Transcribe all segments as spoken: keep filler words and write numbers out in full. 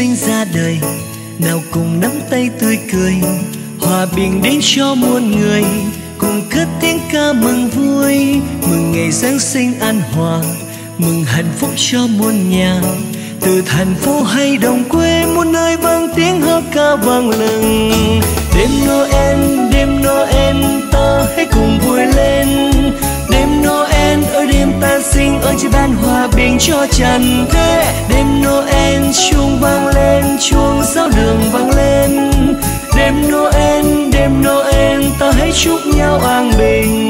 sinh ra đời, nào cùng nắm tay tươi cười, hòa bình đến cho muôn người, cùng cất tiếng ca mừng vui, mừng ngày Giáng sinh an hòa, mừng hạnh phúc cho muôn nhà. Từ thành phố hay đồng quê, muôn nơi vang tiếng hát ca vang lừng. Đêm Noel, đêm Noel, ta hãy cùng vui lên. Đêm Noel ơi đêm ta sinh ơi chỉ ban hòa bình cho trần thế. Đêm Noel chuông vang lên, chuông giáo đường vang lên. Đêm Noel, đêm Noel ta hãy chúc nhau an bình.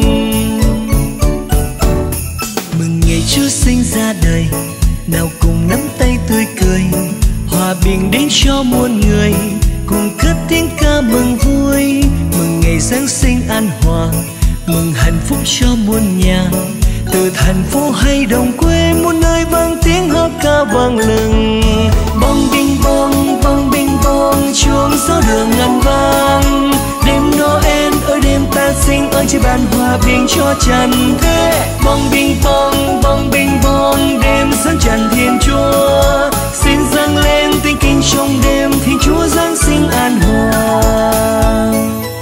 Mừng ngày Chúa sinh ra đời, nào cùng nắm tay tươi cười, hòa bình đến cho muôn người, cùng cất tiếng ca mừng vui, mừng ngày Giáng sinh an hòa, mừng hạnh phúc cho muôn nhà. Từ thành phố hay đồng quê, muôn nơi vang tiếng hát ca vang lừng. Bong bing bong, bong bing bong, chuông giáo đường ngân vang. Đêm Noel ơi đêm ta sinh ơi chỉ ban hòa bình cho trần thế. Bong bing bong, bong bing bong, đêm dẫn trần Thiên Chúa, xin dâng lên tiếng kinh trong đêm Thiên Chúa Giáng sinh an hòa.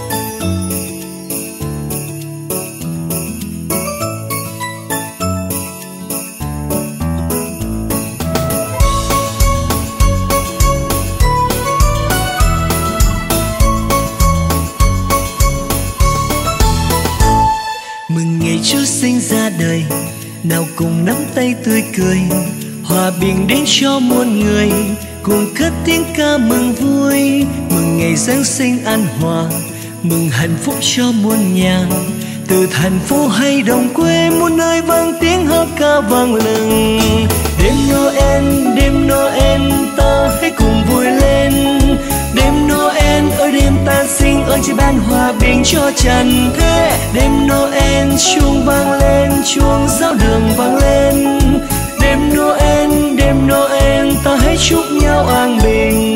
Chúa sinh ra đời, nào cùng nắm tay tươi cười, hòa bình đến cho muôn người, cùng cất tiếng ca mừng vui, mừng ngày Giáng sinh an hòa, mừng hạnh phúc cho muôn nhà. Từ thành phố hay đồng quê, muôn nơi vang tiếng hát ca vang lừng. Đêm Noel, đêm Noel ta hãy cùng vui lên. Đêm Noel ơi đêm ta sinh ơi chỉ ban hòa bình cho trần thế. Đêm Noel chuông vang lên, chuông giáo đường vang lên. Đêm Noel, đêm Noel ta hãy chúc nhau an bình.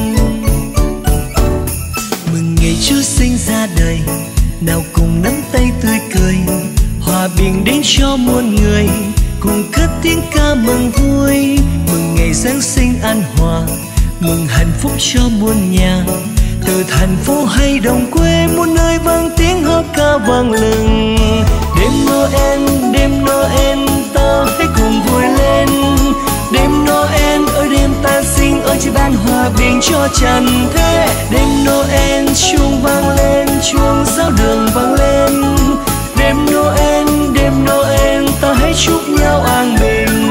Mừng ngày Chúa sinh ra đời, nào cùng nắm tay tươi cười, hòa bình đến cho muôn người, cùng cất tiếng ca mừng vui, mừng ngày Giáng sinh an hòa, mừng hạnh phúc cho muôn nhà. Từ thành phố hay đồng quê, muôn nơi vang tiếng hát ca vang lừng. Đêm Noel, đêm Noel ta hãy cùng vui lên. Đêm Noel ơi đêm ta sinh ơi chỉ ban hòa bình cho trần thế. Đêm Noel chuông vang lên, chuông giáo đường vang lên. Đêm Noel, đêm Noel ta hãy chúc nhau an bình.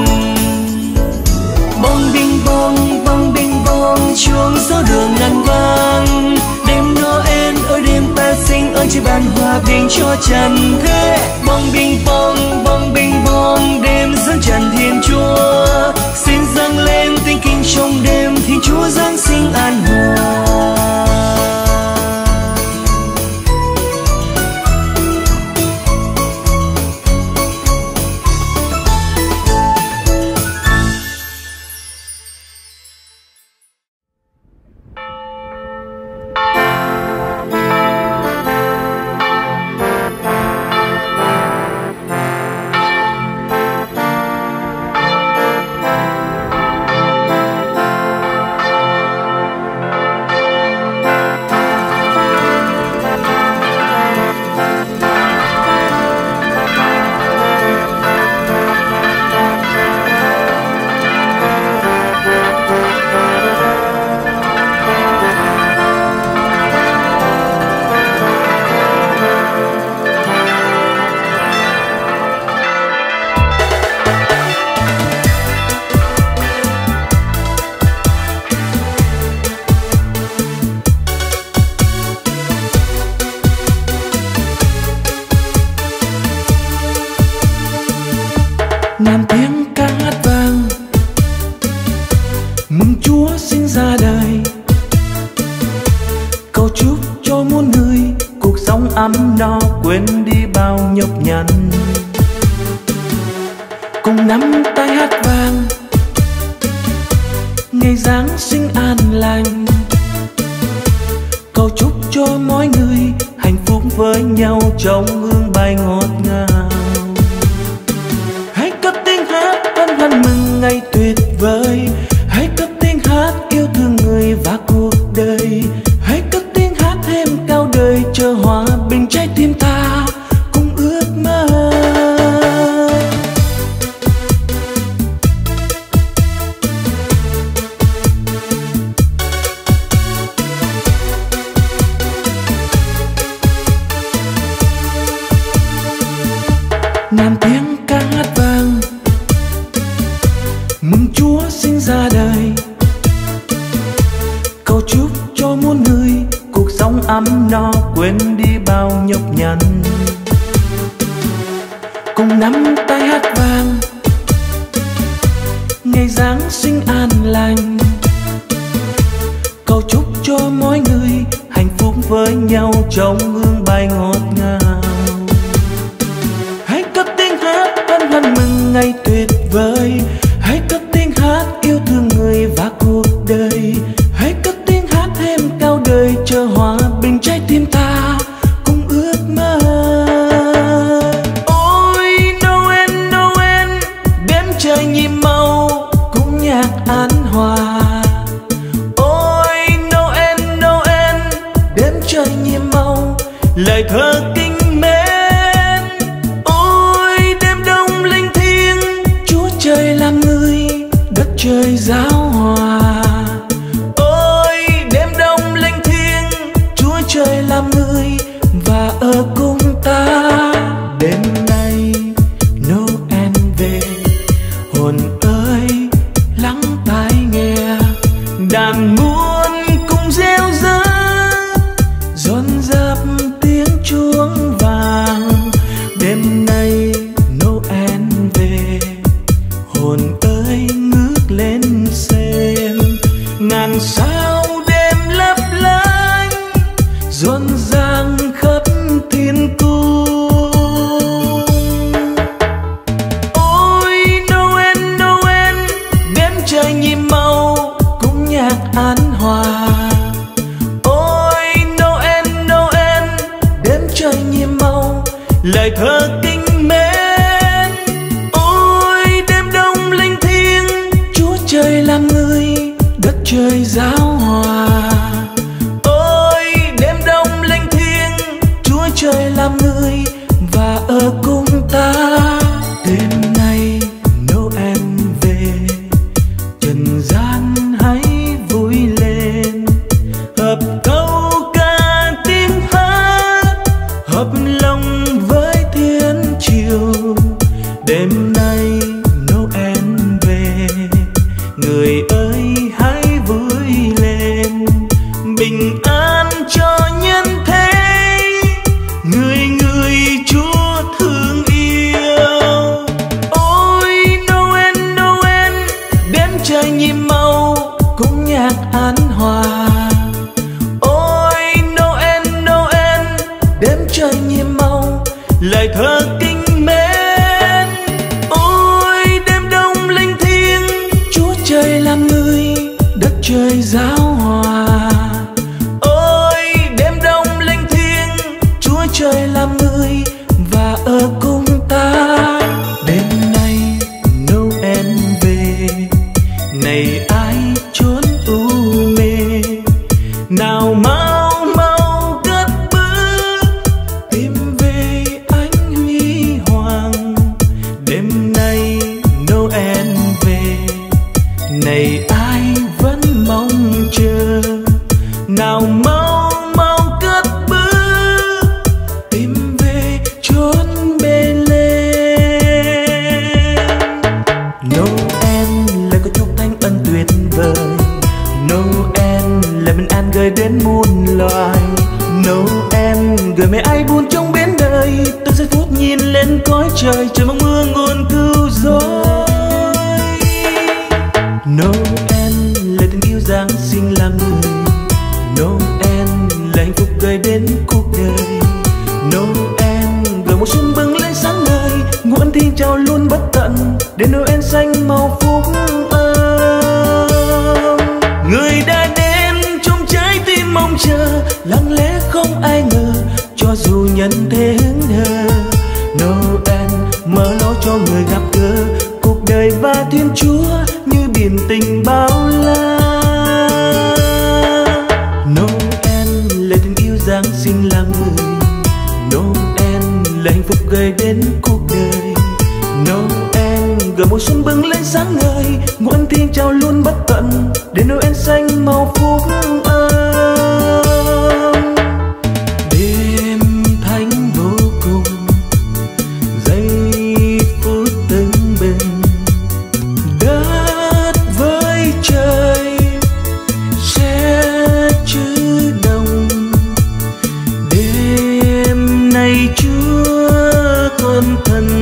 Bong bing bong, bong bing bong, chuông giáo đường ngân vang. Đêm Noel ơi đêm ta sinh ơi chỉ ban hòa bình cho trần thế. Bong bing bong, bong bing bong, đêm dẫn trần Thiên Chúa, xin dâng lên tiếng kinh trong đêm Thiên Chúa Giáng sinh an hòa. ngàn tiếng ca hát vang mừng Chúa sinh ra đời, cầu chúc cho muôn người cuộc sống ấm no, quên đi bao nhọc nhằn. Cùng nắm tay hát vang ngày Giáng sinh an lành, cầu chúc cho mọi người hạnh phúc với nhau trong hương bài ngọt ngào. Hãy cất tiếng hát hân hoan mừng ngày tuyệt vời, hãy cất tiếng hát yêu ngàn tiếng ca hát vang mừng Chúa sinh ra đời, cầu chúc cho muôn người cuộc sống ấm no quên đi bao nhọc nhằn. Cùng nắm tay hát vang ngày Giáng sinh an lành, cầu chúc cho mỗi người hạnh phúc với nhau trong hương bay ngọt ngào. Hãy cất tiếng hát hân hoan mừng ngày tuyệt vời, hãy cất tiếng hát yêu thương người và cuộc đời, hãy cất tiếng hát thêm cao đời cho hòa bình trái tim ta cùng ước mơ. Ôi Noel Noel đêm trời nhịp màu cùng nhạc an hòa. Ôi Noel Noel đêm trời nhịp màu lời thơ kinh mến. Ôi đêm đông linh thiêng Chúa trời làm người đất trời giáo hòa. Ôi đêm đông linh thiêng Chúa trời làm người và ở cùng ta. Đêm nay Noel về, hồn ơi lắng tai nghe, đàn muôn cùng reo rớ dồn dập tiếng chuông vàng. Đêm nay Noel về, hồn ơi ngước lên xem, ngàn sao đêm lấp lánh rộn ràng khắp thiên cung. Ôi Noel Noel đêm trời nhịp màu cùng nhạc an hòa. Ôi Noel Noel đêm trời nhịp màu lời thơ kinh mến. Ôi đêm đông linh thiêng Chúa trời làm người đất trời giáo hòa. Ôi đêm đông linh thiêng Chúa trời làm người và ở cùng ta. Đêm nay Noel về, trần gian hãy vui lên, hợp câu ca tiếng hát hợp lòng với thiên chiều. Đêm nay Noel về, người ơi hãy vui lên, bình an cho nhân thế, người người Chúa thương yêu. Ôi Noel Noel đêm trời nhịp màu cùng nhạc an hòa. Ôi Noel Noel đêm trời nhịp màu lời thơ kinh mến. Ôi đêm đông linh thiêng Chúa trời làm người đất trời giáo hòa. Ôi đêm đông linh thiêng Chúa trời làm người và ở cùng ta. Đêm nay Noel về, này ai trốn u mê, nào mau mau cất bước tìm về ánh huy hoàng. Đêm nay Noel về, này ai vẫn mong chờ, nào mau mau cất bước tìm về chốn bên lên. Noel là câu chúc thanh ân tuyệt vời, Noel là bình an gửi đến muôn loài. Noel gửi mấy ai buồn trong biển đời, từng giây phút nhìn lên cõi trời, trời mong mưa nguồn cứu rỗi. Noel là tình yêu Giáng sinh làm người, Noel là hạnh phúc gửi đến cuộc đời. Noel gửi một xuân bừng lên sáng ngời, nguồn thiên trao luôn bất tận để Noel xanh màu phúc ấm. Người đã đến trong trái tim mong chờ, lặng lẽ không ai ngờ cho dù nhân thế hững hờ. Noel mở lối cho người gặp gỡ cuộc đời và Thiên Chúa như biển tình bao la. Noel là tình yêu Giáng sinh làm người, Noel là hạnh phúc gửi đến cuộc đời. Noel gửi mùa xuân bừng lên sáng ngời, nguồn thiên trao luôn bất tận để Noel xanh màu phúc ấm. Đêm thánh vô cùng, giây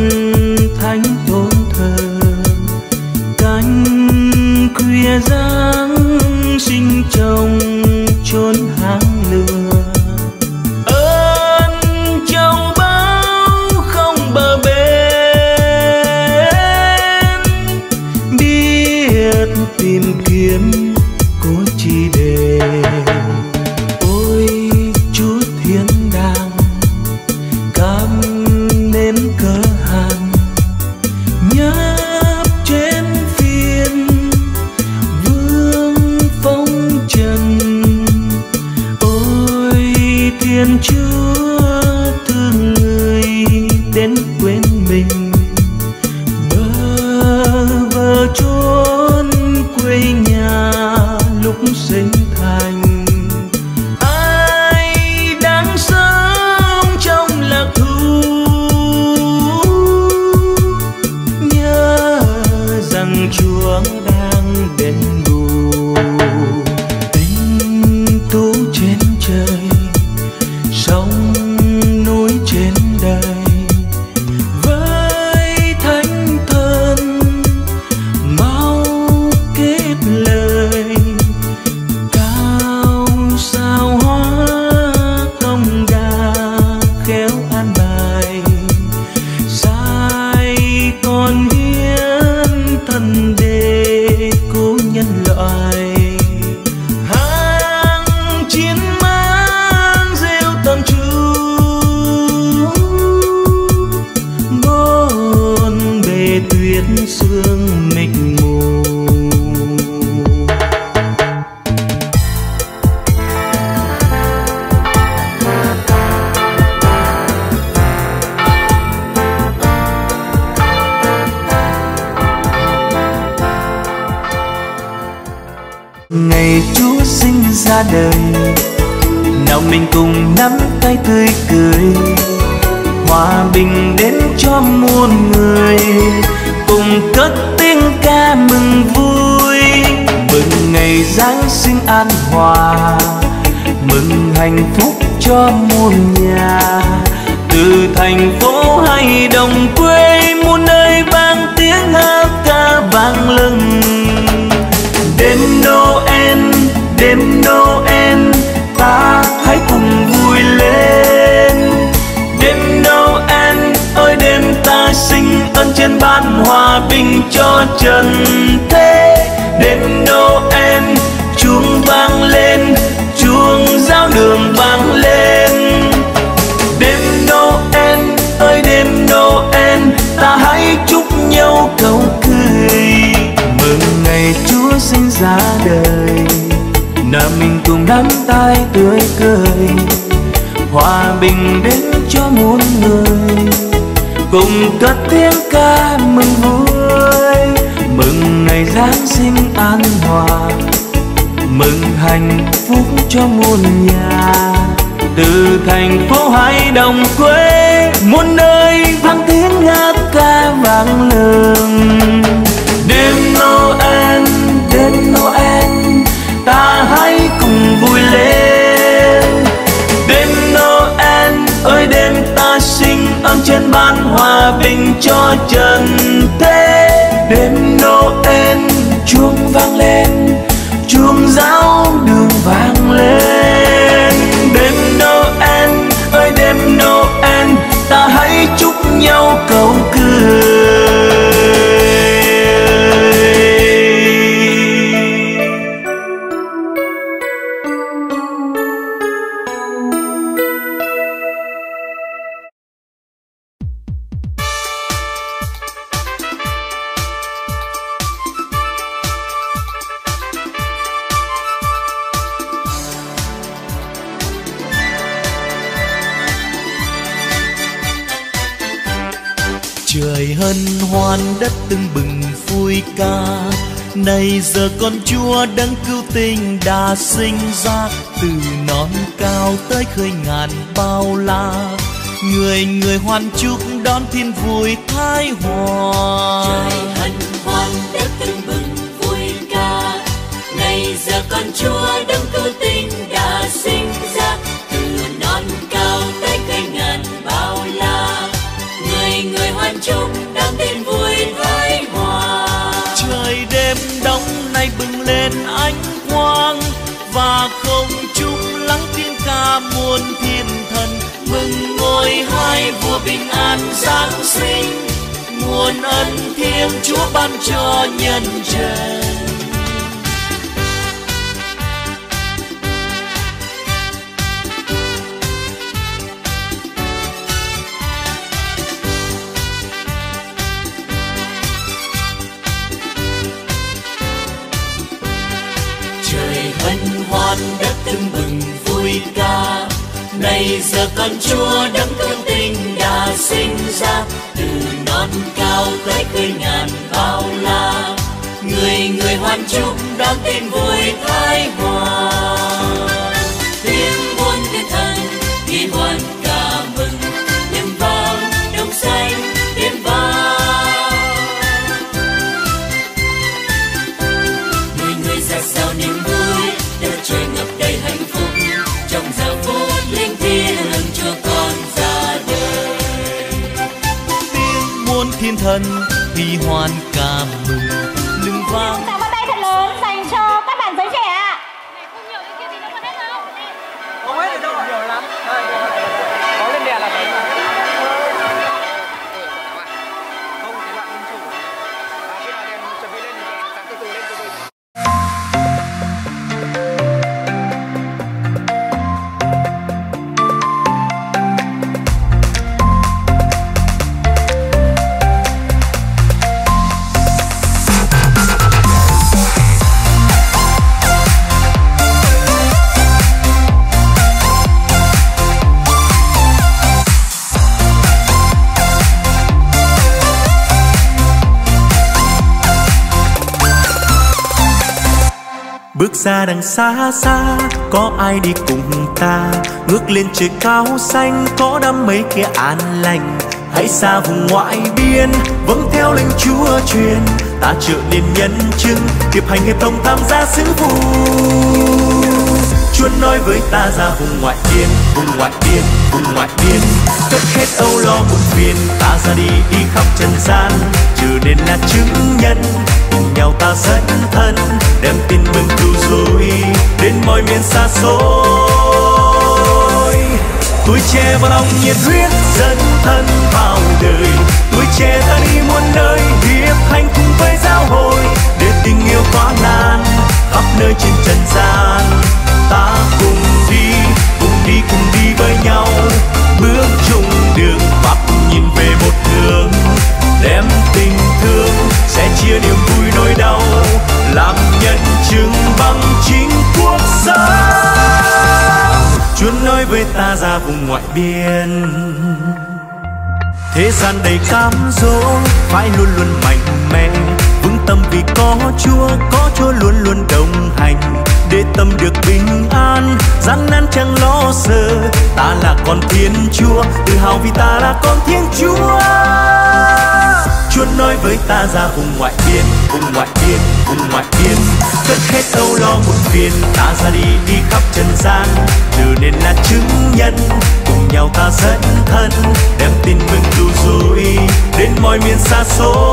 thánh thốn thờ, cánh khuya giáng sinh trong chốn hang lửa. Ơn châu báu không bờ bến, biết tìm kiếm có chi để. Ôi Chúa thiên đàng, cam nến cỡ hàn nhấp trên phiên vương phong trần. Ôi Thiên Chúa thương người đến quên mình, bơ vơ chốn quê nhà lúc sinh thành. Ai đang sống trong lạc thú, nhớ rằng Chúa đang đền bù. Tình tú trên trời, sông núi trên đời, với thánh thần mau kết lời. Cao sao hóa công đà khéo an bài, sai còn hiến thân để cứu nhân loại. Hàng chiến mang rêu tầm chú, bốn bề tuyết sương mịt mù. Ngày Chúa sinh ra đời, nào mình cùng nắm tay tươi cười, hòa bình đến cho muôn người, cùng cất tiếng ca mừng vui. Mừng ngày Giáng sinh an hòa, mừng hạnh phúc cho muôn nhà. Từ thành phố hay đồng quê, muôn nơi vang tiếng hát ca vang lừng. Đêm Noel, đêm Noel, ta hãy cùng vui lên. Đêm Noel ơi đêm ta sinh ơn trên ban hòa bình cho trần thế. Đêm Noel chuông vang lên, chuông giao đường vang lên. Đêm Noel ơi đêm Noel, ta hãy chúc nhau câu cười. Mừng ngày Chúa sinh ra đời, nào mình cùng nắm tay tươi cười, hòa bình đến cho muôn người, cùng cất tiếng ca mừng vui. Mừng ngày Giáng sinh an hòa, mừng hạnh phúc cho muôn nhà. Từ thành phố hay đồng quê, muôn nơi vang tiếng hát ca vang lừng. Đêm Noel, đêm Noel, ta hãy cùng vui lên. Đêm Noel ơi đêm ta sinh ơn trên ban hòa bình cho trần thế. Đêm Noel chuông vang lên, chuông giáo đường vang lên. Đêm Noel ơi đêm Noel, ta hãy chúc nhau câu cười. Trời hân hoan đất tưng bừng vui ca, này giờ con Chúa đấng cứu tinh đã sinh ra. Từ non cao tới khơi ngàn bao la, người người hoan chúc đón thiên vui thái hòa. Trời hân hoan đất tưng bừng vui ca, này giờ con Chúa đấng cứu tinh đã sinh ra. Từ non cao tới khơi ngàn bao la, người người hoan chúc bình an Giáng sinh, nguồn ân thiêng Chúa ban cho nhân trần. Trời hân hoan đất tưng bừng vui ca, này giờ con Chúa đấng thương tình đã sinh ra, từ non cao tới khơi ngàn bao la, người người hoan chúc đón tin vui thái hòa. Tiếng muôn thiên thần thì hoan ca mừng, tiếng vang đông xanh tiếng vang, người người ra sao niềm vui, đất trời ngập đầy hạnh phúc, trong giờ phút linh thiêng Chúa con ra đời. Tiếng muôn thiên thần thì hoan ca mừng lưng vang. Chào bắt tay thật lớn dành cho các bạn giới trẻ ạ. Này không nhiều cái kia thì nó còn hết đâu. Không hết được đâu, nhiều lắm. Có lên đèn là phải. Không thì bạn không chủ. À khi nào đèn chuẩn bị lên thì sáng từ từ lên từ từ. Bước ra đằng xa xa, có ai đi cùng ta? Ngước lên trời cao xanh, có đám mây kia an lành. Hãy xa vùng ngoại biên, vâng theo lệnh Chúa truyền. Ta trở nên nhân chứng, điệp hành hiệp thông tham gia sứ vụ. Chúa nói với ta ra vùng ngoại biên, vùng ngoại biên, vùng ngoại biên. Cất hết âu lo buồn phiền, ta ra đi đi khắp trần gian, trở nên là chứng nhân. Cùng nhau ta dẫn thân, đem tin mừng cứu rỗi đến mọi miền xa xôi. Tuổi trẻ vào lòng nhiệt huyết dẫn thân vào đời, tuổi trẻ ta đi muôn nơi hiệp hành cùng với giáo hội, để tình yêu tỏa lan khắp nơi trên trần gian. Ta cùng đi, cùng đi, cùng đi với nhau, bước chung đường mắt nhìn về một hướng, đem tình thương sẽ chia niềm vui nỗi đau, làm nhân chứng bằng chính cuộc sống. Chúa nói với ta ra vùng ngoại biên, thế gian đầy cám dỗ, phải luôn luôn mạnh mẽ, vững tâm vì có Chúa, có Chúa luôn luôn đồng hành, để tâm được bình an, gian nan chẳng lo sợ. Ta là con Thiên Chúa, tự hào vì ta là con Thiên Chúa. Chúa nói với ta ra vùng ngoại biên, vùng ngoại biên, vùng ngoại biên. Cất hết âu lo muộn phiền, ta ra đi đi khắp trần gian, trở nên là chứng nhân. Cùng nhau ta dẫn thân, đem tin mừng cứu rỗi đến mọi miền xa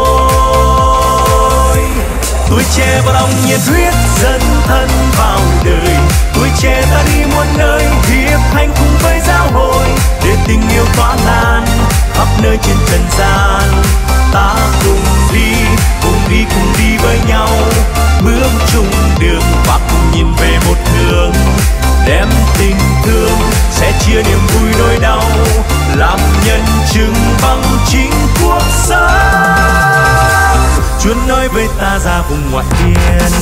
xôi. Tuổi trẻ vào lòng nhiệt huyết dẫn thân vào đời, tuổi trẻ ta đi muôn nơi hiệp hành cùng với giáo hội, để tình yêu tỏa lan khắp nơi trên trần gian. Ta cùng đi, cùng đi, cùng đi với nhau, bước chung đường bắc nhìn về một hướng, đem tình thương sẽ chia niềm vui nỗi đau, làm nhân chứng bằng chính cuộc sống. Chúa nói với ta ra vùng ngoại biên.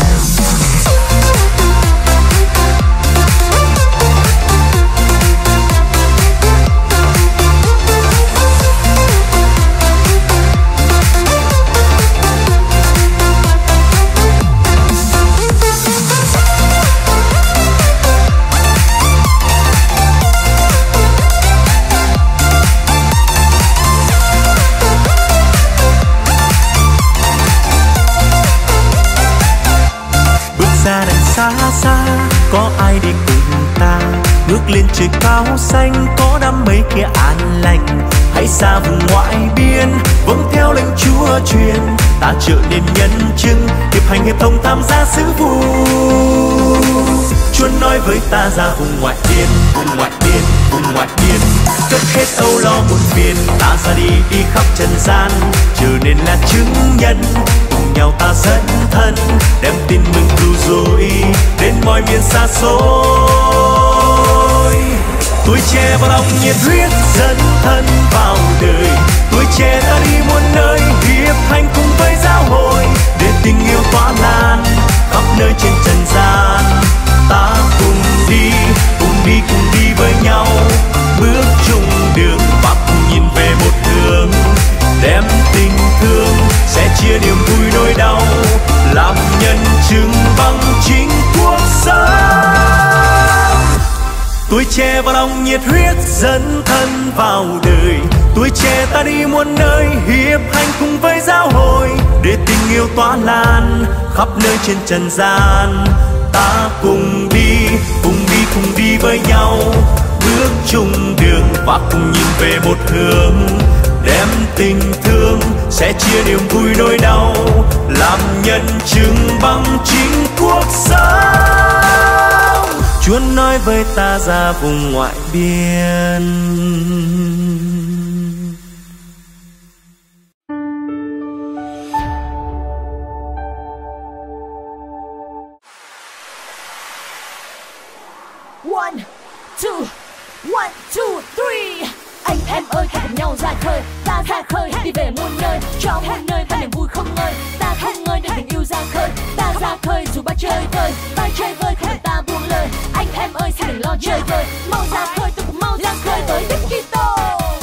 Ra đằng xa xa, có ai đi cùng ta? Ngước lên trời cao xanh, có đám mây kia an lành. Hãy xa vùng ngoại biên, vâng theo lệnh Chúa truyền. Ta trở nên nhân chứng, hiệp hành hiệp thông tham gia sứ vụ. Chúa nói với ta ra vùng ngoại biên, vùng ngoại biên, vùng ngoại biên. cất hết âu lo buồn phiền, ta ra đi đi khắp trần gian, trở nên là chứng nhân cùng nhau ta dẫn thân, đem tin mừng cứu rỗi đến mọi miền xa xôi. Tuổi trẻ và lòng nhiệt huyết dẫn thân vào đời, tuổi trẻ ta đi muôn nơi hiệp hành cùng với giáo hội, để tình yêu tỏa lan khắp nơi trên trần gian. Ta cùng đi, cùng đi, cùng đi với nhau, bước chung đường và cùng nhìn về một hướng, đem tình thương sẽ chia niềm vui nỗi đau, làm nhân chứng bằng chính cuộc sống. Tuổi trẻ và lòng nhiệt huyết dẫn thân vào đời, tuổi trẻ ta đi muôn nơi hiệp hành cùng với giáo hội, để tình yêu tỏa lan khắp nơi trên trần gian. Ta cùng đi, cùng đi, cùng đi với nhau, bước chung đường và cùng nhìn về một hướng, đem tình thương sẽ chia niềm vui nỗi đau, làm nhân chứng bằng chính cuộc sống. Chúa nói với ta ra vùng ngoại biên. One, two, one, two, three. Anh em ơi hãy cùng nhau ra khơi, ta ra khơi đi về muôn nơi, cho muôn nơi ta niềm vui không ngơi. Ta không ngơi để tình yêu ra khơi, ta ra khơi dù ba chơi vơi, ba chơi vơi không ta buông lời. Anh em ơi xin đừng lo chơi vơi, mau ra khơi tôi cũng mau ra khơi với Đức Kitô.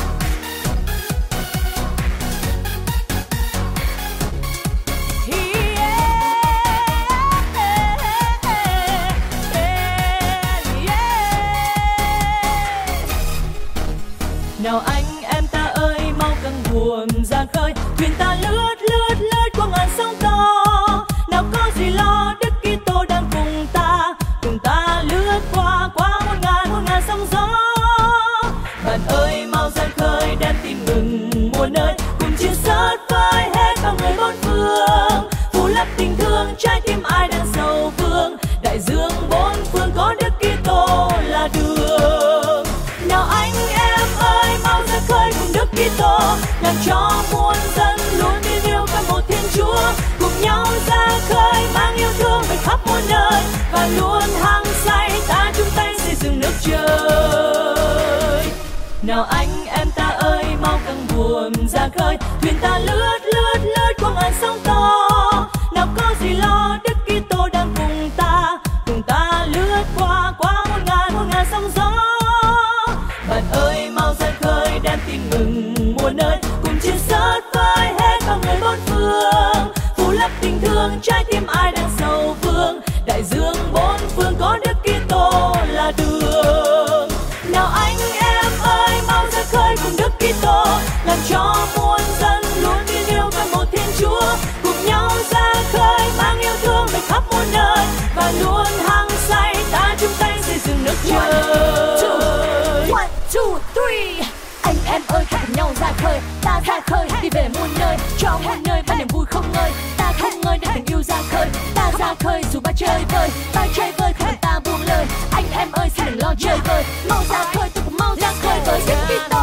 Nào anh em ta ơi mau căng buồm ra khơi, thuyền ta lướt lướt lướt qua ngàn sóng to. Nào có gì lo, Đức Kitô đang cùng ta, cùng ta lướt qua qua muôn ngàn muôn ngàn sóng gió. Bạn ơi mau ra khơi đem tin mừng muôn nơi, cùng chia sớt với hết bao người bốn phương, phủ lấp tình thương trái tim ai đang sầu vương. Đại dương bốn phương có Đức Kitô là đường. Nào anh em ơi mau ra khơi cùng Đức Kitô, làm cho muôn dân luôn tin yêu cả một Thiên Chúa. Cùng nhau ra khơi mang yêu thương về khắp muôn nơi, và luôn hăng say ta chung tay xây dựng nước trời. Nào anh em ta ơi mau căng buồm ra khơi, thuyền ta lướt lướt lướt qua ngàn sóng to. Nào có gì lo, Đức Kitô đang cùng ta, cùng ta lướt qua qua muôn ngàn muôn ngàn sóng gió. Bạn ơi mau ra khơi đem tin mừng muôn nơi, cùng chia sớt với hết bao người bốn phương, phủ lấp tình thương trái tim ai đang sầu vương. Đại dương bốn phương có Đức Kitô là đường. Nào anh em ơi mau ra khơi cùng Đức Kitô, làm cho muôn dân luôn tin yêu cả một Thiên Chúa. Cùng nhau ra khơi mang yêu thương về khắp muôn nơi, và luôn hăng say ta chung tay xây dựng nước trời. One, two, three. Anh em ơi hãy cùng nhau ra khơi, ta ra khơi đi về muôn nơi, cho muôn nơi ta niềm vui không ngơi. Ta không ngơi để tình yêu ra khơi, ta ra khơi dù ba chơi vơi, ba chơi vơi không ta buông lời. Anh em ơi xin đừng lo chơi vơi, mau ra khơi tôi cũng mau ra khơi với Đức Kitô.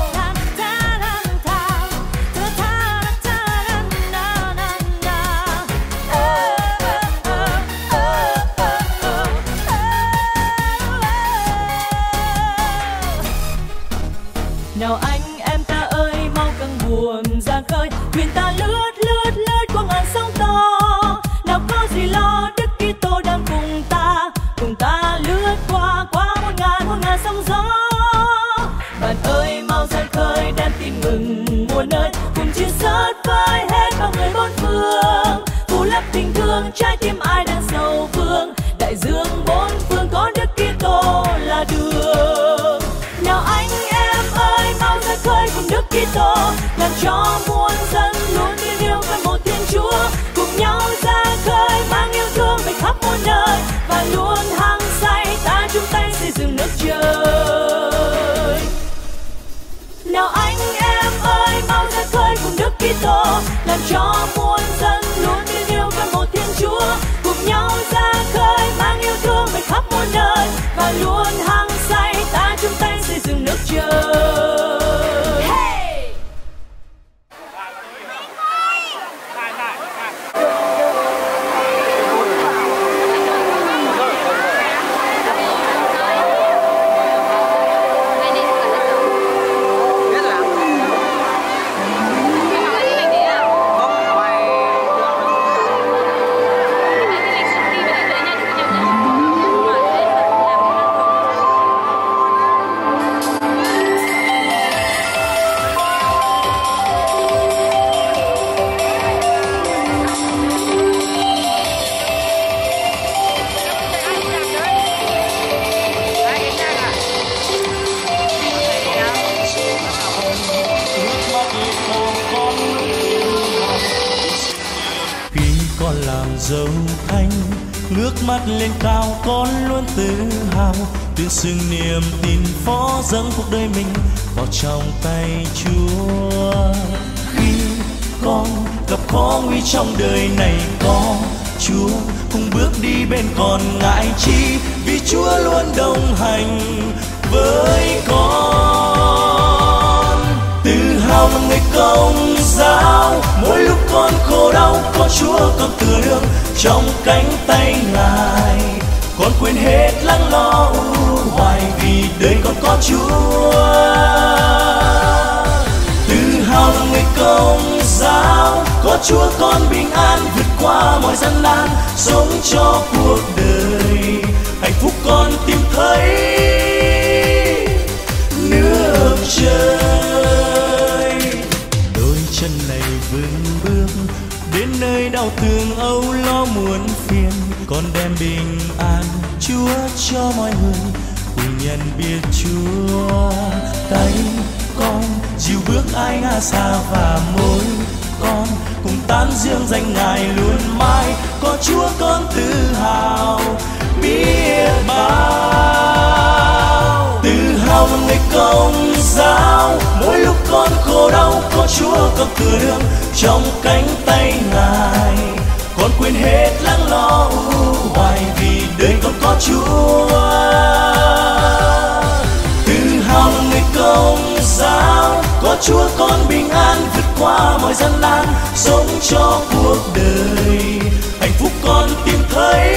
Nào anh em ta ơi mau căng buồm ra khơi, thuyền ta lướt lướt lướt qua ngàn sóng to. Nào có gì lo, Đức Kitô đang cùng ta, cùng ta lướt qua qua muôn ngàn muôn ngàn sóng gió. Bạn ơi mau ra khơi đem tin mừng muôn nơi, cùng chia sớt với hết bao người bốn phương, phủ lấp tình thương trái tim ai đang sầu vương. Đại dương bốn phương có Đức Kitô là đường. Nào anh em ơi mau ra khơi cùng Đức Kitô, làm cho muôn dân luôn tin yêu cả một Thiên Chúa. Cùng nhau ra khơi mang yêu thương về khắp muôn nơi, và luôn hăng say ta chung tay xây dựng nước trời. Nào anh em ơi mau ra khơi cùng Đức Kitô, làm cho muôn dân luôn tin yêu cả một Thiên Chúa. Cùng nhau ra khơi mang yêu thương về khắp muôn nơi, và luôn hăng say ta chung tay xây dựng nước trời. dấu thanh, ngước mắt lên cao con luôn tự hào, tuyên xưng niềm tin phó dâng cuộc đời mình vào trong tay Chúa. Khi con gặp khó nguy trong đời này có Chúa cùng bước đi bên con ngại chi, vì Chúa luôn đồng hành với con. Tự hào là người công giáo, mỗi lúc con khổ đau có Chúa con tựa nương trong cánh tay Ngài. Con quên hết lắng lo u hoài vì đời con có Chúa. Tự hào là người công giáo, có Chúa con bình an vượt qua mọi gian nan, sống cho cuộc đời hạnh phúc con tìm thấy nước trời. Đôi chân này vững bước đến nơi đau thương âu lo muộn phiền, con đem bình an Chúa cho mọi người cùng nhận biết Chúa. Tay con dìu bước ai ngã xa và môi con cùng tán dương danh Ngài luôn mãi, có Chúa con tự hào biết bao. Tự hào là người công giáo, mỗi lúc con khổ đau có Chúa con tựa nương trong cánh tay Ngài. Con quên hết lắng lo u hoài vì đời con có Chúa. Tự hào là người công giáo, có Chúa con bình an vượt qua mọi gian nan, sống cho cuộc đời hạnh phúc con tìm thấy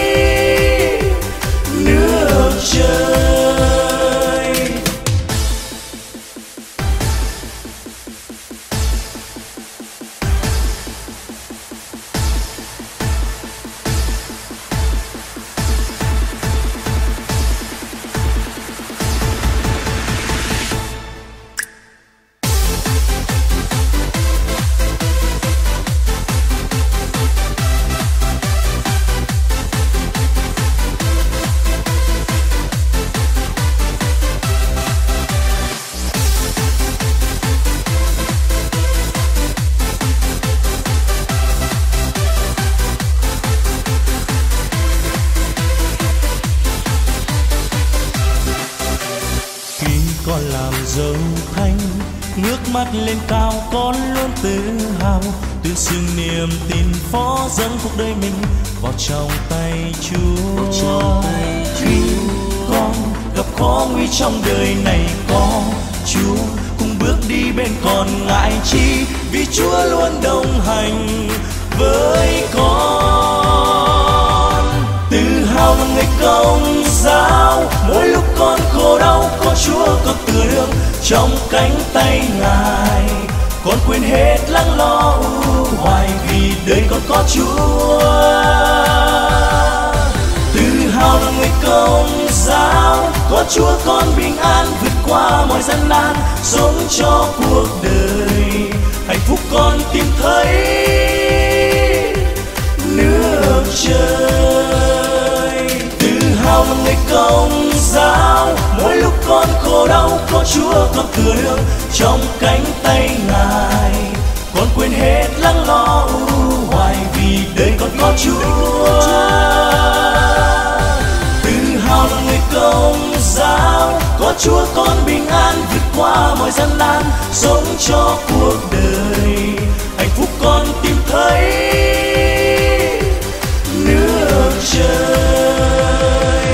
nước trời. Dấu thanh ngước mắt lên cao con luôn tự hào, tuyên xưng niềm tin phó dâng cuộc đời mình vào trong tay Chúa. Khi con gặp khó nguy trong đời này có Chúa cùng bước đi bên con ngại chi, vì Chúa luôn đồng hành với con. Tự hào là người công giáo, mỗi lúc con khổ đau có Chúa con tựa nương trong cánh tay Ngài. Con quên hết lắng lo u hoài vì đời con có Chúa. Tự hào là người công giáo, có Chúa con bình an vượt qua mọi gian nan, sống cho cuộc đời hạnh phúc con tìm thấy nước trời. Tự hào là người công giáo, mỗi lúc con khổ đau có Chúa con tựa nương trong cánh tay Ngài. Con quên hết lắng lo u hoài vì đời con có Chúa. Tự hào là người công giáo, có Chúa con bình an vượt qua mọi gian nan, sống cho cuộc đời hạnh phúc con tìm thấy nước trời.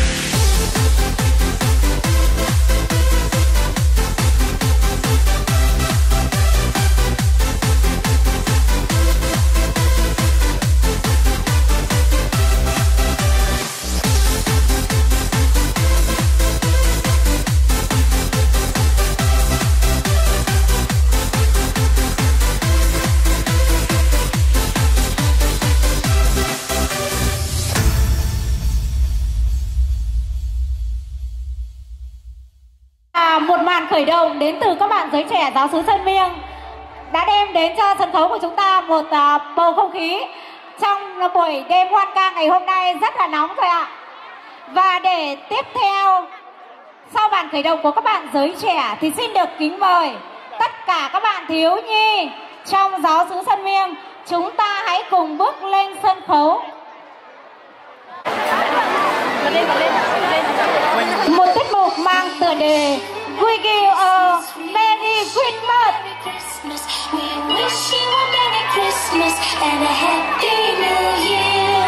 Một màn khởi động đến từ các bạn giới trẻ giáo xứ Sơn Miêng đã đem đến cho sân khấu của chúng ta một uh, bầu không khí trong buổi đêm hoan ca ngày hôm nay rất là nóng rồi ạ. Và để tiếp theo sau màn khởi động của các bạn giới trẻ thì xin được kính mời tất cả các bạn thiếu nhi trong giáo xứ Sơn Miêng chúng ta hãy cùng bước lên sân khấu. Một tiết mục mang tựa đề We Give a Merry Christmas. We wish you a Merry Christmas and a Happy New Year.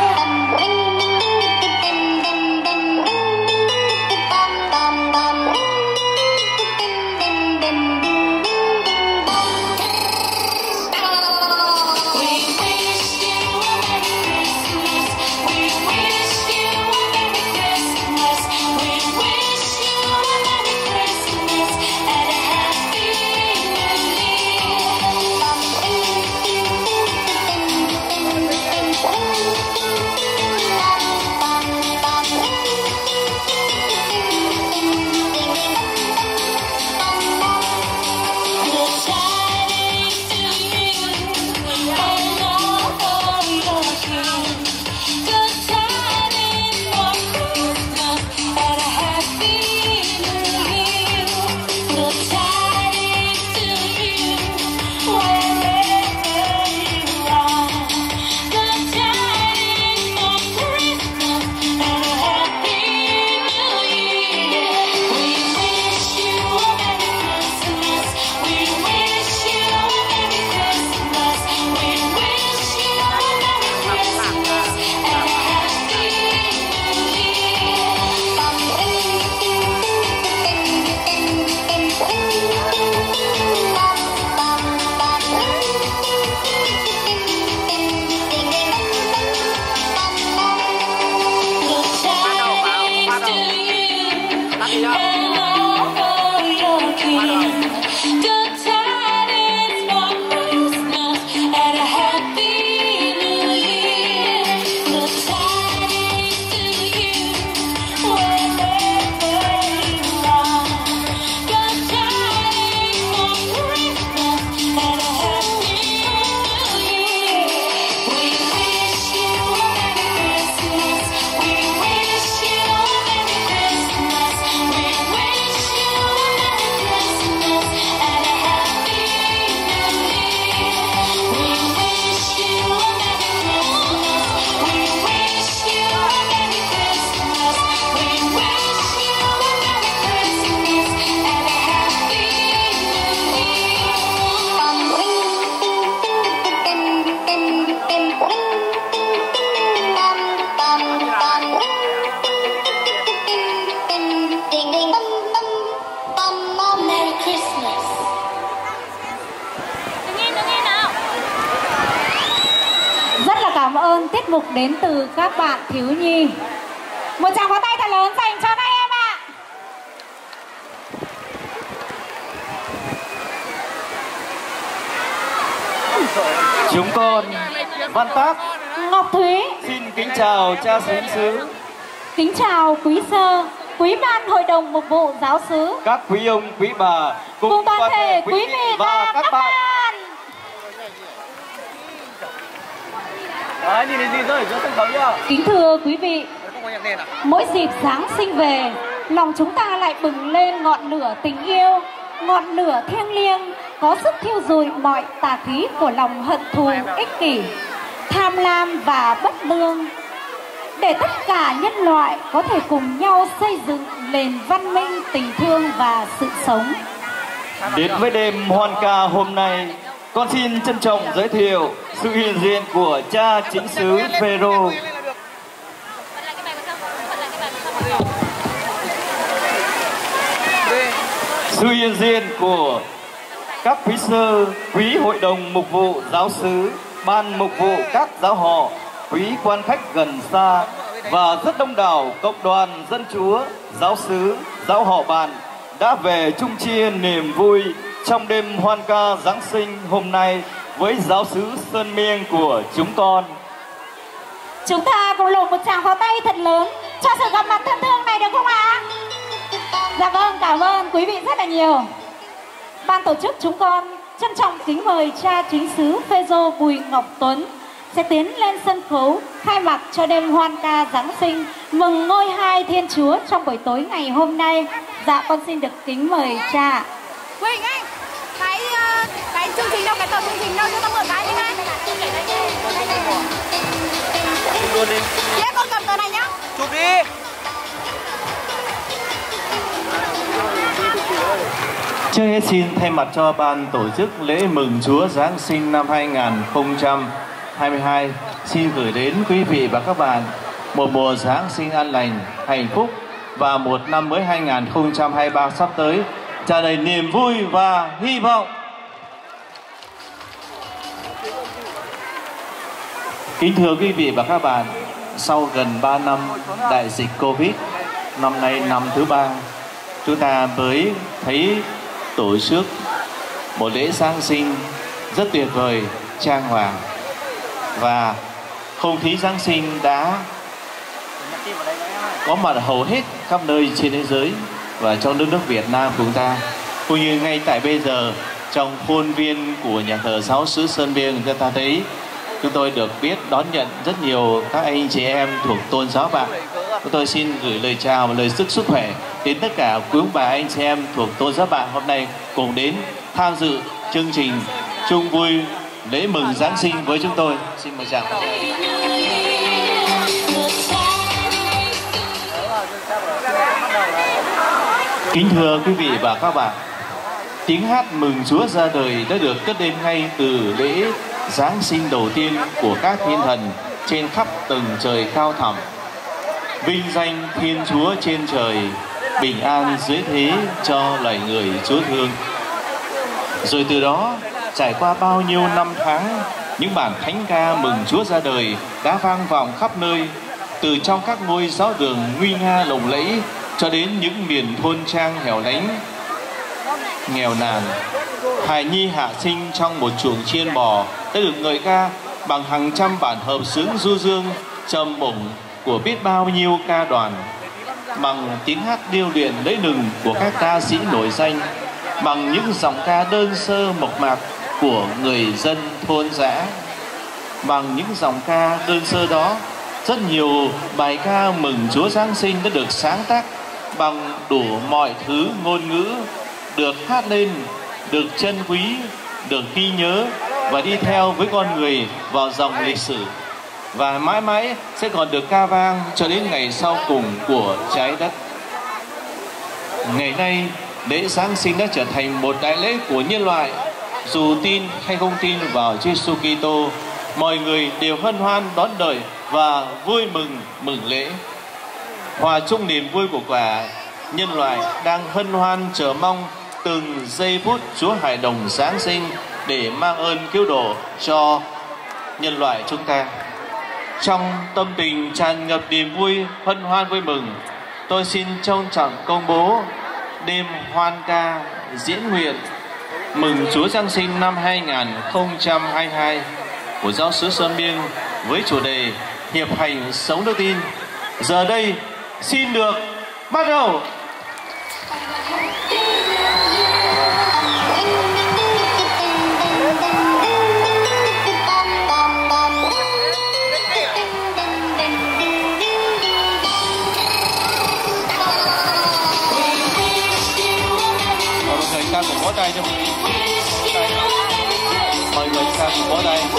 Tiết mục đến từ các bạn thiếu nhi. Một tràng pháo tay thật lớn dành cho các em ạ. Chúng con Văn Tác, Ngọc Thúy xin kính chào cha xứ xứ, kính chào quý sơ, quý ban hội đồng mục vụ giáo xứ, các quý ông quý bà cùng, cùng toàn thể quý vị và, và các, các bạn. bạn. Đấy, nhìn thấy gì rồi giữa sân khấu chưa? Kính thưa quý vị, mỗi dịp Giáng sinh về, lòng chúng ta lại bừng lên ngọn lửa tình yêu, ngọn lửa thiêng liêng, có sức thiêu rụi mọi tà khí của lòng hận thù, ích kỷ, tham lam và bất lương, để tất cả nhân loại có thể cùng nhau xây dựng nền văn minh, tình thương và sự sống. Đến với đêm hoan ca hôm nay, con xin trân trọng giới thiệu sự hiện diện của cha chính xứ Phêrô. Sự hiện diện của các quý sơ, quý hội đồng mục vụ giáo xứ, ban mục vụ các giáo họ, quý quan khách gần xa và rất đông đảo cộng đoàn dân chúa, giáo xứ, giáo họ bạn đã về chung chia niềm vui trong đêm hoan ca Giáng sinh hôm nay với giáo xứ Sơn Miên của chúng con. Chúng ta cùng lồng một tràng pháo tay thật lớn cho sự gặp mặt thân thương này được không ạ? Dạ vâng, cảm ơn quý vị rất là nhiều. Ban tổ chức chúng con trân trọng kính mời cha chính xứ Phêrô Bùi Ngọc Tuấn sẽ tiến lên sân khấu khai mạc cho đêm hoan ca Giáng sinh mừng ngôi hai Thiên Chúa trong buổi tối ngày hôm nay. Dạ, con xin được kính mời cha. Quỳnh anh, cái cái chương trình đâu, cái tờ chương trình đâu cho ta mở cái đi anh. luôn đi. Dạ con cầm tờ này nhá. Chụp đi. Trước hết xin thay mặt cho ban tổ chức lễ mừng Chúa Giáng sinh năm hai nghìn không trăm hai mươi hai xin gửi đến quý vị và các bạn một mùa Giáng sinh an lành, hạnh phúc và một năm mới hai nghìn không trăm hai mươi ba sắp tới tràn đầy niềm vui và hy vọng. Kính thưa quý vị và các bạn, sau gần ba năm đại dịch Covid, năm nay năm thứ ba, chúng ta mới thấy tổ chức một lễ Giáng sinh rất tuyệt vời, trang hoàng và không khí Giáng sinh đã có mặt hầu hết khắp nơi trên thế giới và trong nước nước Việt Nam của chúng ta, cũng như ngay tại bây giờ trong khuôn viên của nhà thờ Giáo xứ Sơn Biên, chúng ta thấy chúng tôi được biết đón nhận rất nhiều các anh chị em thuộc tôn giáo bạn. Chúng tôi xin gửi lời chào và lời sức sức khỏe đến tất cả quý ông bà anh chị em thuộc tôn giáo bạn hôm nay cùng đến tham dự chương trình chung vui lễ mừng Giáng sinh với chúng tôi. Xin mời chào. Kính thưa quý vị và các bạn, tiếng hát mừng Chúa ra đời đã được cất lên ngay từ lễ Giáng sinh đầu tiên của các thiên thần trên khắp tầng trời cao thẳm. Vinh danh Thiên Chúa trên trời, bình an dưới thế cho loài người Chúa thương. Rồi từ đó, trải qua bao nhiêu năm tháng, những bản thánh ca mừng Chúa ra đời đã vang vọng khắp nơi, từ trong các ngôi giáo đường nguy nga lộng lẫy cho đến những miền thôn trang hẻo lánh, nghèo nàn. Hài nhi hạ sinh trong một chuồng chiên bò đã được ngợi ca bằng hàng trăm bản hợp xướng du dương trầm bổng của biết bao nhiêu ca đoàn, bằng tiếng hát điêu luyện lấy lừng của các ca sĩ nổi danh, bằng những giọng ca đơn sơ mộc mạc của người dân thôn dã. Bằng những giọng ca đơn sơ đó, rất nhiều bài ca mừng Chúa Giáng sinh đã được sáng tác bằng đủ mọi thứ ngôn ngữ, được hát lên, được trân quý, được ghi nhớ và đi theo với con người vào dòng lịch sử, và mãi mãi sẽ còn được ca vang cho đến ngày sau cùng của trái đất. Ngày nay, lễ Giáng sinh đã trở thành một đại lễ của nhân loại. Dù tin hay không tin vào Giêsu Kitô, mọi người đều hân hoan đón đợi và vui mừng mừng lễ. Hòa chung niềm vui của cả nhân loại đang hân hoan chờ mong từng giây phút Chúa Hài Đồng Giáng sinh để mang ơn cứu độ cho nhân loại chúng ta. Trong tâm tình tràn ngập niềm vui hân hoan vui mừng, tôi xin trân trọng công bố đêm hoan ca diễn nguyện mừng Chúa Giáng sinh năm hai nghìn không trăm hai mươi hai của Giáo xứ Sơn Biên với chủ đề Hiệp hành sống đức tin. Giờ đây xin được bắt đầu. Ca cùng vỗ tay cho mọi người. Mọi người ca cùng vỗ tay.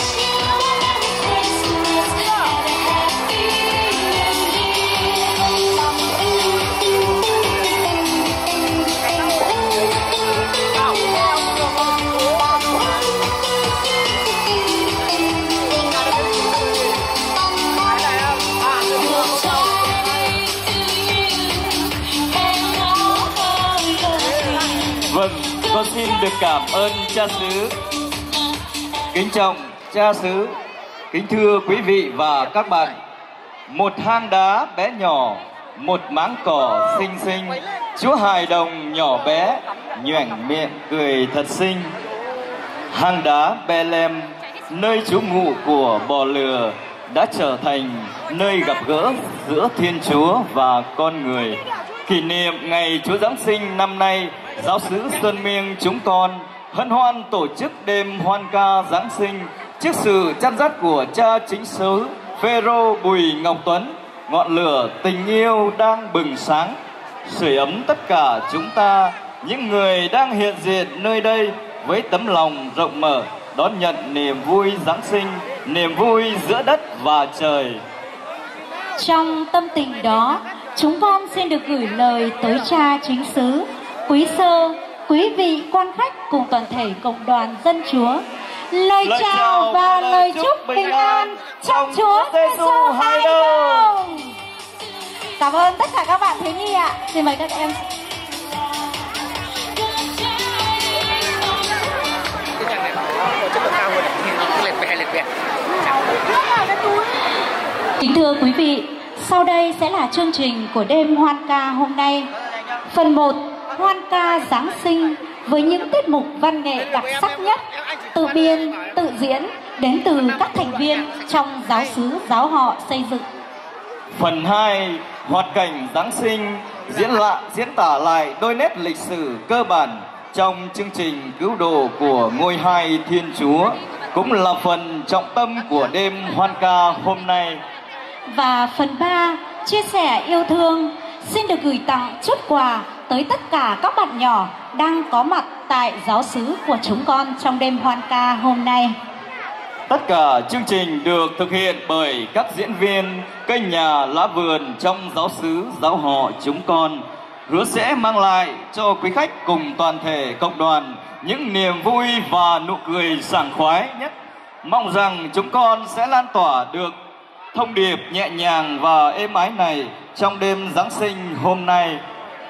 Vâng, con xin được cảm ơn cha xứ. Kính trọng cha xứ, kính thưa quý vị và các bạn. Một hang đá bé nhỏ, một máng cỏ xinh xinh, Chúa Hài Đồng nhỏ bé, nhoẻn miệng cười thật xinh. Hang đá Bethlehem, nơi trú ngụ của bò lừa, đã trở thành nơi gặp gỡ giữa Thiên Chúa và con người. Kỷ niệm ngày Chúa Giáng sinh năm nay, Giáo xứ Sơn Miên chúng con hân hoan tổ chức đêm hoan ca Giáng sinh trước sự chăn dắt của cha chính xứ Phêrô Bùi Ngọc Tuấn. Ngọn lửa tình yêu đang bừng sáng, sưởi ấm tất cả chúng ta, những người đang hiện diện nơi đây với tấm lòng rộng mở đón nhận niềm vui Giáng sinh niềm vui giữa đất và trời. Trong tâm tình đó, chúng con xin được gửi lời tới cha chính xứ, quý sơ, quý vị quan khách cùng toàn thể cộng đoàn dân Chúa. Lời, lời chào và lời chúc bình an trong Chúa Giêsu hai đồng. Cảm ơn tất cả các bạn thiếu nhi ạ. Xin mời các em. Kính thưa quý vị, sau đây sẽ là chương trình của đêm hoan ca hôm nay. Phần một, hoan ca Giáng sinh với những tiết mục văn nghệ đặc sắc nhất, tự biên, tự diễn đến từ các thành viên trong giáo xứ giáo họ xây dựng. Phần hai, hoạt cảnh Giáng sinh diễn lại diễn tả lại đôi nét lịch sử cơ bản trong chương trình cứu độ của ngôi hai Thiên Chúa, cũng là phần trọng tâm của đêm hoan ca hôm nay. Và phần ba, chia sẻ yêu thương, xin được gửi tặng chút quà tới tất cả các bạn nhỏ đang có mặt tại giáo xứ của chúng con trong đêm hoan ca hôm nay. Tất cả chương trình được thực hiện bởi các diễn viên kênh Nhà Lá Vườn trong giáo xứ giáo họ chúng con, hứa sẽ mang lại cho quý khách cùng toàn thể cộng đoàn những niềm vui và nụ cười sảng khoái nhất. Mong rằng chúng con sẽ lan tỏa được thông điệp nhẹ nhàng và êm ái này trong đêm Giáng sinh hôm nay.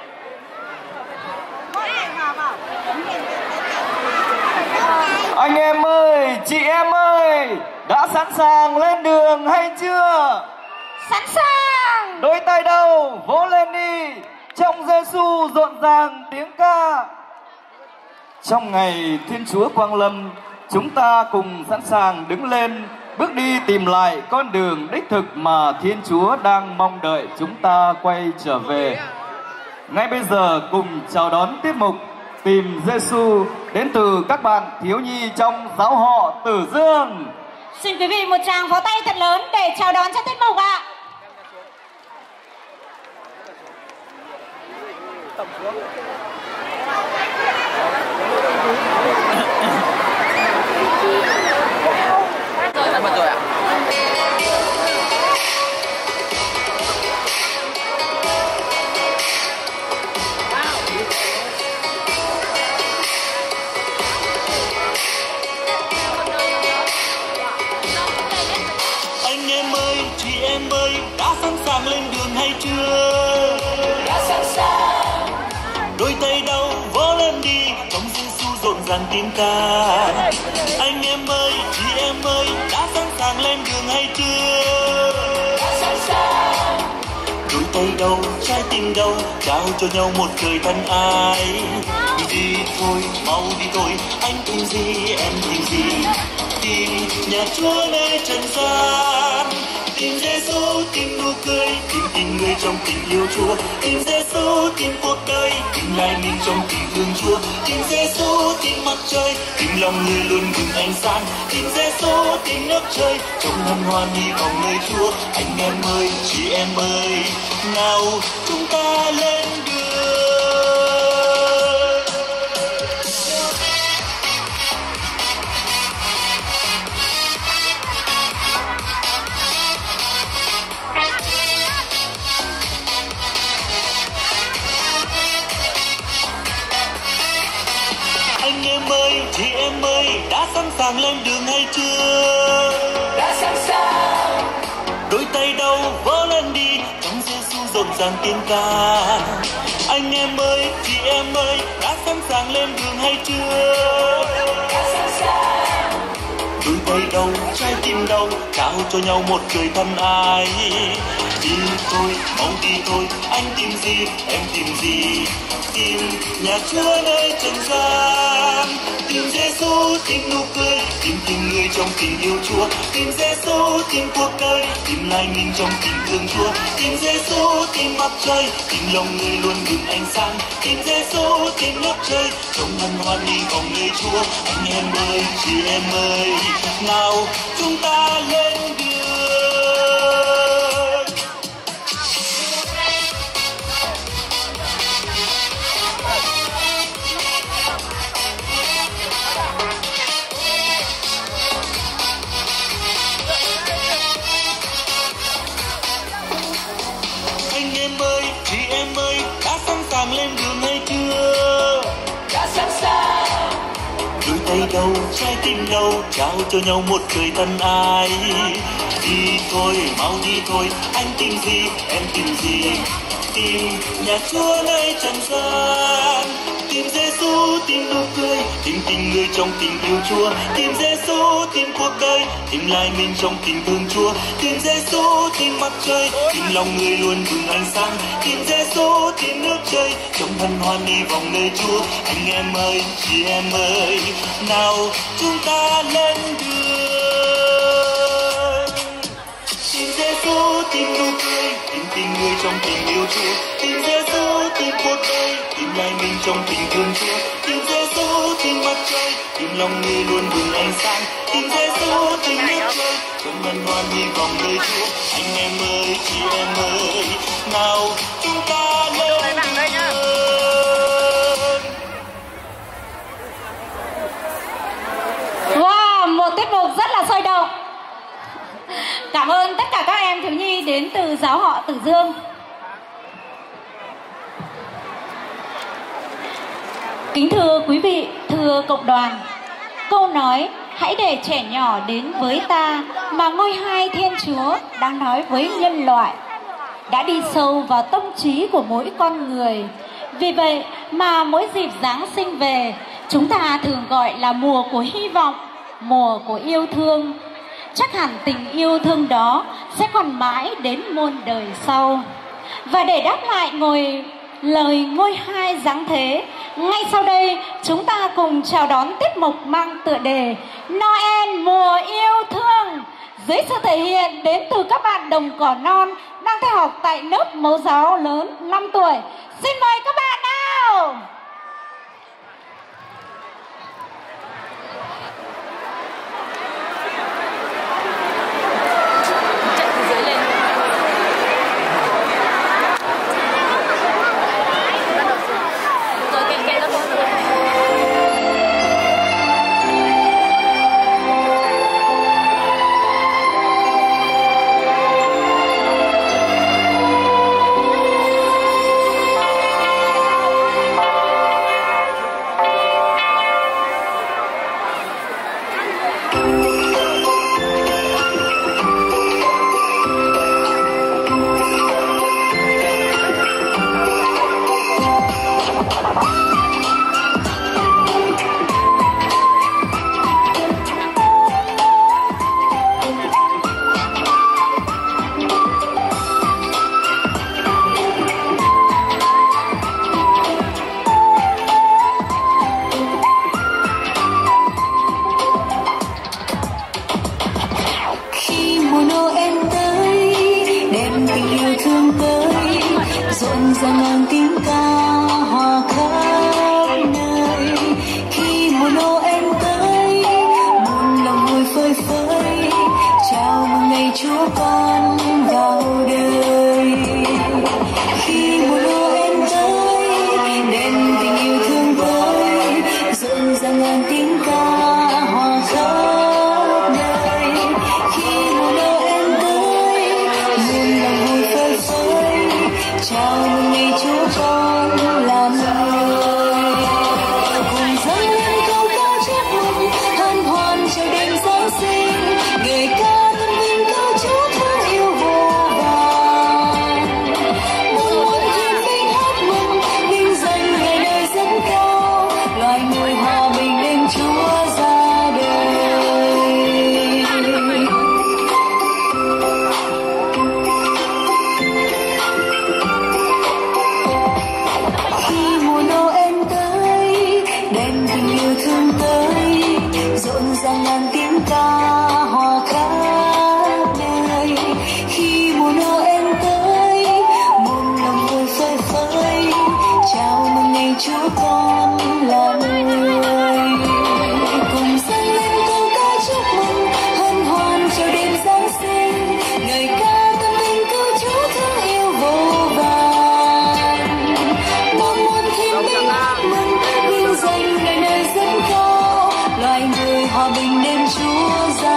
Anh em ơi, chị em ơi, đã sẵn sàng lên đường hay chưa? Sẵn sàng. Đôi tay đâu, vỗ lên đi, trong Giêsu rộn ràng tiếng ca. Trong ngày Thiên Chúa Quang Lâm, chúng ta cùng sẵn sàng đứng lên, bước đi tìm lại con đường đích thực mà Thiên Chúa đang mong đợi chúng ta quay trở về. Ngay bây giờ cùng chào đón tiết mục Tìm Giêsu đến từ các bạn thiếu nhi trong giáo họ Tử Dương. Xin quý vị một tràng pháo tay thật lớn để chào đón cho tiết mục ạ. Rồi, mất rồi ạ. Anh em ơi, chị em ơi, đã sẵn sàng lên đường hay chưa? Đã sẵn sàng. Đôi tay đâu vỗ lên đi, trong Giêsu rộn ràng tiếng ca. Anh em ơi, chị em ơi, đã sẵn sàng lên đường hay chưa? Đã sẵn sàng. Đôi tay đâu, trái tim đâu, trao cho nhau một trời thân ái. Đi thôi, mau đi thôi, anh tìm gì, em tìm gì? Tìm nhà Chúa nơi trần gian, tìm Giêsu, tìm nụ cười, tìm tình người trong tình yêu Chúa, tìm Giêsu, tìm cuộc đời, tìm lại mình trong tình thương Chúa, tìm Giêsu, tìm mặt trời, tìm lòng người luôn bừng ánh sáng, tìm Giêsu, tìm nước trời, trong hân hoan hy vọng nơi Chúa. Anh em ơi, chị em ơi, nào chúng ta lên đường. Anh em ơi, chị em ơi, đã sẵn sàng lên đường hay chưa? Đã sẵn sàng. Đôi tay đâu vỗ lên đi, trong Giêsu rộn ràng tiếng ca. Anh em ơi, chị em ơi, đã sẵn sàng lên đường hay chưa? Đã sẵn sàng. Đôi tay đâu, trái tim đâu, trao cho nhau một trời thân ái. Đi thôi, mau đi thôi, anh tìm gì, em tìm gì? Tìm nhà Chúa nơi trần gian, tìm Giêsu, tìm nụ cười, tìm tình người trong tình yêu Chúa, tìm Giêsu, tìm cuộc đời, tìm lại mình trong tình thương Chúa, tìm Giêsu, tìm mặt trời, tìm lòng người luôn bừng ánh sáng, tìm Giêsu, tìm nước trời, trong hân hoan đi vòng nơi Chúa. Anh em ơi, chị em ơi, nào chúng ta lên đường. tay đâu trái tim đâu trao cho nhau một cười thân ái. Đi thôi mau đi thôi, anh tìm gì em tìm gì, tìm nhà Chúa nơi trần gian, tìm Giêsu tìm nụ cười, tìm tình người trong tình yêu Chúa, tìm Giêsu tìm cuộc đời, tìm lại mình trong tình thương Chúa, tìm Giêsu tìm mặt trời, tìm lòng người luôn bừng ánh sáng, tìm Giêsu tìm nước trời, trong hân hoan hy vọng nơi Chúa. Anh em ơi chị em ơi, nào chúng ta lên đường, tìm Giêsu tìm nụ cười, tìm tình người trong tình yêu Chúa, tìm Giêsu tìm cuộc đời, tìm lại mình trong tình thương Chúa, tìm Giêsu tìm mặt trời, tìm lòng người luôn bừng ánh sáng, tìm Giêsu tìm nước trời, trong hân hoan hy vọng nơi Chúa. Anh em ơi chị em ơi, nào chúng ta lên đường. Wow, một tiết mục rất là sôi động. Cảm ơn tất cả các em thiếu nhi đến từ giáo họ Tử Dương. Kính thưa quý vị, thưa cộng đoàn, câu nói hãy để trẻ nhỏ đến với ta mà ngôi hai Thiên Chúa đang nói với nhân loại đã đi sâu vào tâm trí của mỗi con người. Vì vậy mà mỗi dịp Giáng sinh về, chúng ta thường gọi là mùa của hy vọng, mùa của yêu thương. Chắc hẳn tình yêu thương đó sẽ còn mãi đến muôn đời sau. Và để đáp lại ngồi lời ngôi hai giáng thế, ngay sau đây chúng ta cùng chào đón tiết mục mang tựa đề Noel mùa yêu thương, dưới sự thể hiện đến từ các bạn đồng cỏ non đang theo học tại lớp mẫu giáo lớn năm tuổi. Xin mời các bạn nào. Hòa bình đêm Chúa ra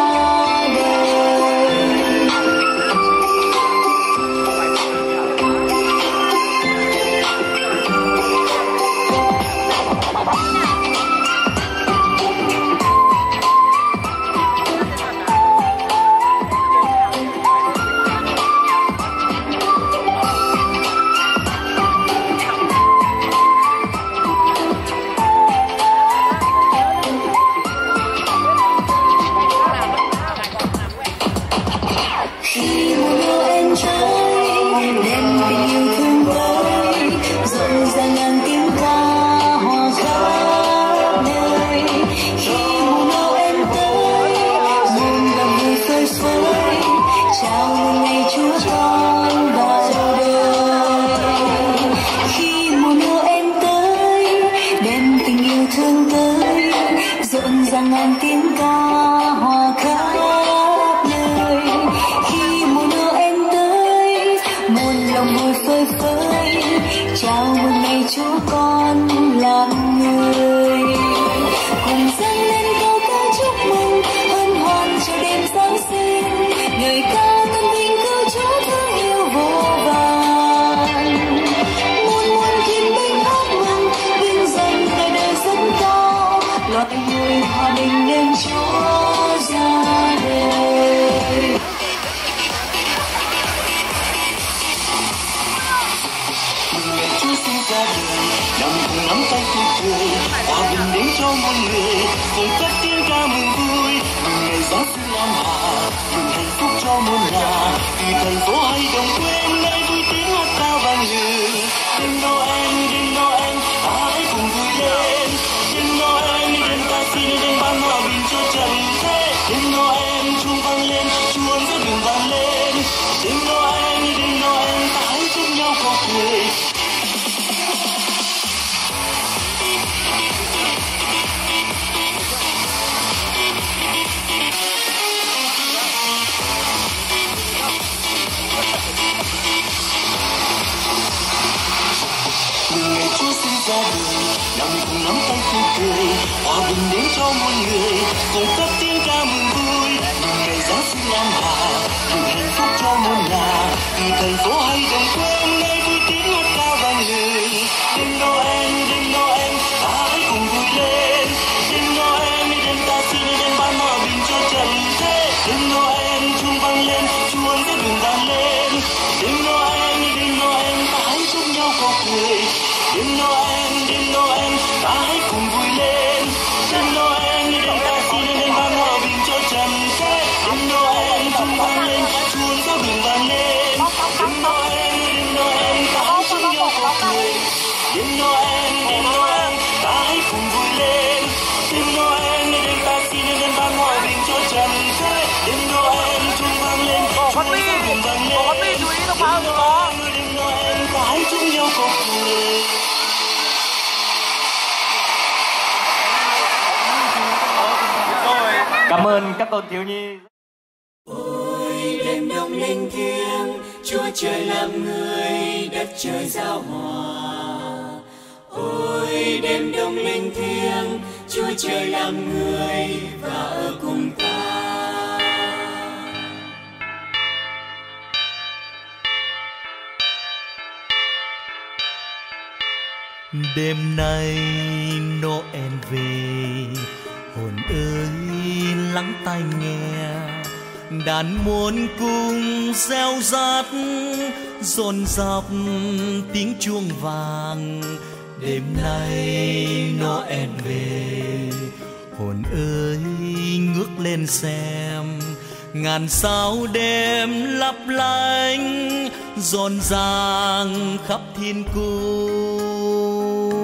đến cho muôn người cùng cất tiếng ca mừng vui, mừng ngày Giáng sinh an hòa, mừng hạnh phúc cho muôn nhà. Từ thành phố hay đồng quê nay vui tiếng hát cao vang lừng. Đêm Noel, đêm Noel, ta hãy cùng vui lên. Đêm Noel, đêm ta xin đêm ban hòa bình cho trần thế. Đêm Noel chuông vang lên, chuông giữa đường vang lên. Đêm Noel, đêm Noel, ta hãy giúp nhau cầu cười. Mừng ngày Chúa sinh ra đời, nào mình cùng nắm tay tươi cười, hòa bình đến cho muôn người, cùng cất tiếng ca mừng vui. Mừng ngày Giáng sinh an hòa, mừng hạnh phúc cho muôn nhà. Từ thành phố hay đồng quê nay vui tiếng hát cao vang lừng. Đêm Noel, đêm Noel, ta hãy cùng vui lên. Đêm Noel, đêm ta xin đêm ban hòa bình cho trần thế. Đêm Noel chuông vang lên, chuông giữa đường vang lên. Đêm Noel, đêm Noel, ta hãy giúp nhau cầu cười. Đêm Noel, đêm Noel, ta hãy cùng vui lên. Đêm Noel, đêm ta xin đêm ban hòa bình cho trần thế. Đêm Noel chuông vang lên, chuông giữa đường vang lên. Đêm Noel, đêm Noel, ta hãy giúp nhau cầu cười. Đêm Noel, đêm Noel, ta hãy cùng vui lên. Đêm Noel, đêm ta xin đêm ban hòa bình cho trần thế. Đêm Noel chuông vang lên, chuông giữa đường vang lên. Đêm Noel, đêm Noel, ta hãy giúp nhau cầu cười. Cảm ơn các tôn thiếu nhi. Ôi đêm đông linh thiêng, Chúa trời làm người, đất trời giao hòa. Ôi đêm đông linh thiêng, Chúa trời làm người và ở cùng ta. Đêm nay Noel về, hồn ơi lắng tai nghe, đàn muôn cung reo rát dồn dập tiếng chuông vàng. Đêm nay Noel về, hồn ơi ngước lên xem, ngàn sao đêm lấp lánh rộn ràng khắp thiên cung.